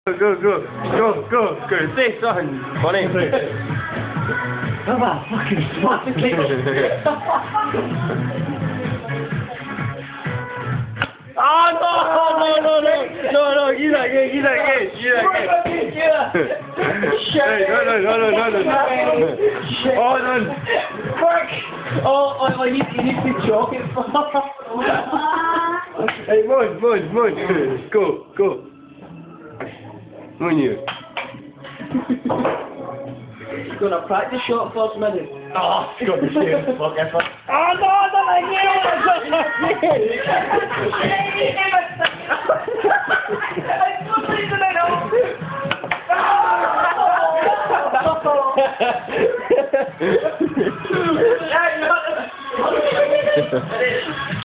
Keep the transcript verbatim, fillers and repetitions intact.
Go, go, go, go, go, go. Say something funny. Come on, fucking smack the kid. Oh no, no, no, no, no, no, you that again, you that again, you that again. Hey, no, no, no, no, no, no. Oh, no. Fuck. Oh, oh, you need, you need to chalk it. Hey, Moon, Moon, Moon. Go, go. Moon, you. Gonna practice shot first minute. Oh, God, the same. Fuck, I fuck. Oh no, I don't like you!